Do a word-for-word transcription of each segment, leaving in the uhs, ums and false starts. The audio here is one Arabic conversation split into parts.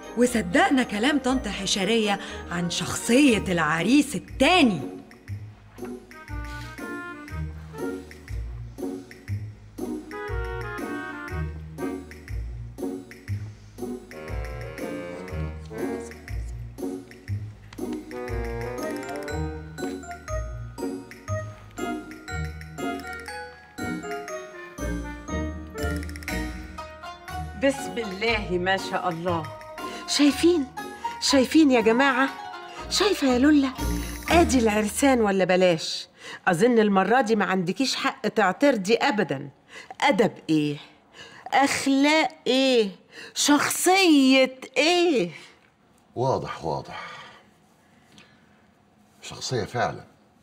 وصدقنا كلام طنط حشرية عن شخصية العريس التاني. بسم الله ما شاء الله. شايفين شايفين يا جماعة؟ شايفة يا لولا؟ ادي العرسان ولا بلاش. اظن المرة دي ما عندكيش حق تعترضي ابدا. ادب ايه؟ اخلاق ايه؟ شخصية ايه؟ واضح واضح، شخصية فعلا.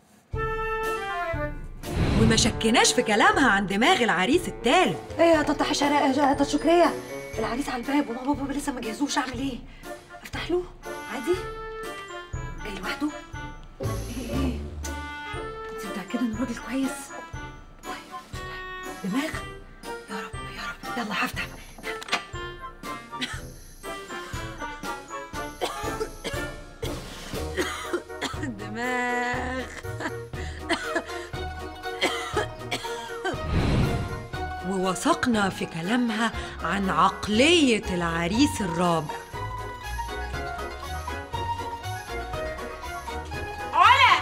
وما شكناش في كلامها عن دماغ العريس التالت. ايه يا طنط حشرة يا طنط شكرية، العريس على الباب وماما وبابا لسه ما جهزوش، اعمل ايه؟ افتح له عادي؟ جاي لوحده؟ ايه ايه؟ انت متأكدة ان الراجل كويس؟ طيب طيب دماغ؟ يا رب يا رب، يلا هفتح. دماغ. ووثقنا في كلامها عن عقلية العريس الرابع. علا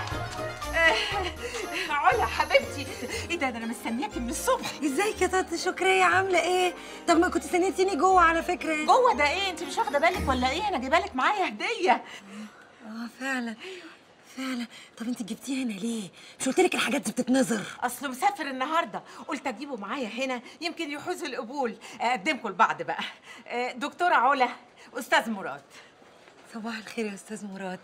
علا حبيبتي، ايه ده؟ انا مستنياكي من الصبح. ازيك يا طنط شكرية، عاملة ايه؟ طب ما كنت استنيتيني جوه على فكرة. جوه ده ايه؟ انت مش واخده بالك ولا ايه؟ انا جايبه لك معايا هديه. اه فعلا فعلا. طب انت جبتيه هنا ليه؟ مش قلت لك الحاجات دي بتتنظر؟ اصله مسافر النهارده، قلت اجيبه معايا هنا يمكن يحوز القبول. اقدمكم لبعض بقى. دكتوره علا، استاذ مراد. صباح الخير يا استاذ مراد.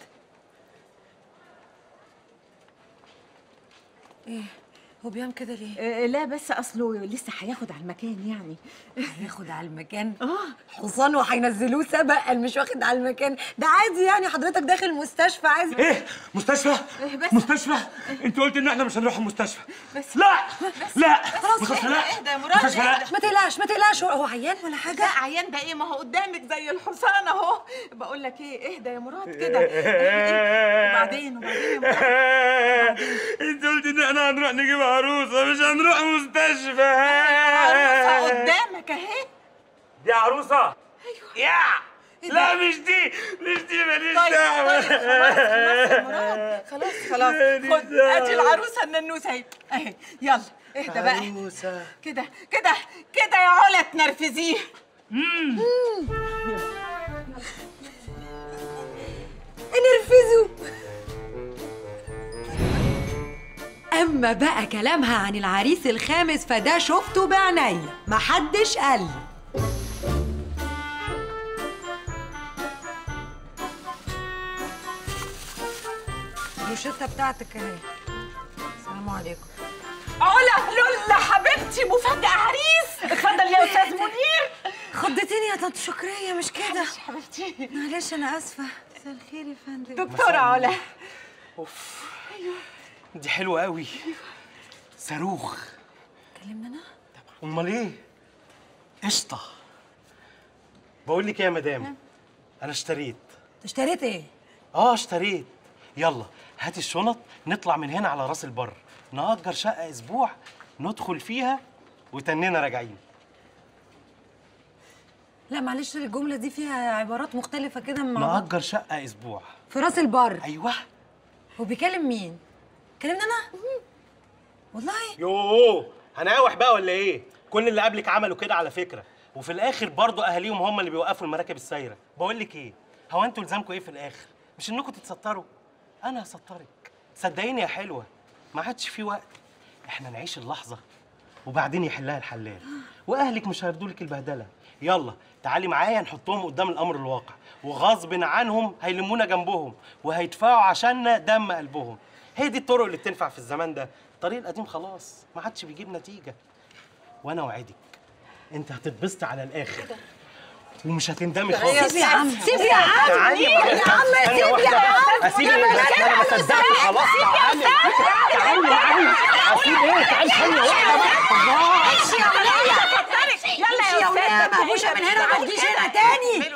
ايه هو بيعمل كده ليه؟ أه لا بس اصله لسه هياخد على المكان يعني. هياخد على المكان؟ اه حصان وهينزلوه سبق، قال مش واخد على المكان ده عادي يعني. حضرتك داخل مستشفى عايز ايه؟ مستشفى؟ إيه بس؟ مستشفى؟ انت قلت ان احنا مش هنروح المستشفى. بس لا بس لا خلاص مستشفى اهدى لا اهدى يا مراد. مستشفى لا. ما تقلقش ما تقلقش، هو عيان ولا حاجه؟ لا عيان ده ايه؟ ما هو قدامك زي الحصان اهو. بقول لك ايه، اهدى يا مراد كده. وبعدين وبعدين يا مراد، انت قلت ان احنا هنروح نجيب عروسه، مش هنروح مستشفى. عروسه قدامك اهي. دي عروسه؟ ايوه يا لا مش دي مش دي ماليش طيب دعوه. طيب خلاص خلاص يا مراد، خلاص خلاص. خد ادي العروسه الننوسه اهي اهي. يلا اهدى بقى. عروسه كده كده كده يا علا تنرفزيه. نرفزه. أما بقى كلامها عن العريس الخامس فده شفته بعينيا، محدش قال لي. الروشته بتاعتك اهي. السلام عليكم. علا لولا حبيبتي، مفاجأة عريس. اتفضل يا استاذ منير. خضتيني يا طنط شكرية، مش كده؟ حبيبتي معلش انا اسفه. مساء الخير يا فندم. دكتورة علا. اوف دي حلوه قوي. صاروخ. كلمنا انا؟ امال ايه؟ قشطه. بقول لك ايه يا مدام، انا اشتريت. اشتريت ايه؟ اه اشتريت. يلا هاتي الشنط نطلع من هنا على راس البر، نأجر شقه اسبوع ندخل فيها وتننا راجعين. لا معلش الجمله دي فيها عبارات مختلفه كده مع بعض. نأجر شقه اسبوع في راس البر. ايوه. هو بيكلم مين؟ كلمني انا؟ والله؟ يوه هنقاوح بقى ولا ايه؟ كل اللي قبلك عملوا كده على فكره، وفي الاخر برضه اهاليهم هم اللي بيوقفوا المراكب السايره. بقول لك ايه، هو انتوا لزامكم ايه في الاخر؟ مش انكم تتستروا؟ انا هسترك صدقيني يا حلوه، ما عادش في وقت. احنا نعيش اللحظه وبعدين يحلها الحلال، واهلك مش هيرضوا لك البهدله. يلا تعالي معايا نحطهم قدام الامر الواقع، وغصب عنهم هيلمونا جنبهم وهيدفعوا عشاننا دم قلبهم. هي دي الطرق اللي بتنفع في الزمان ده. الطريق القديم خلاص ما عادش بيجيب نتيجه. وانا اوعدك انت هتتبسطي على الاخر ومش هتندمي خالص. سيب يا عم سيب يا عم تعالي يا عم سيب يا عم. اسيب ايه؟ انا ما صدقت خلاص. تعالي تعالي يا عم. اسيب ايه؟ تعالي ثانيه واحده. امشي يا وليه. يلا يا يا وليه، مهوشه من هنا ما تجيش هنا تاني.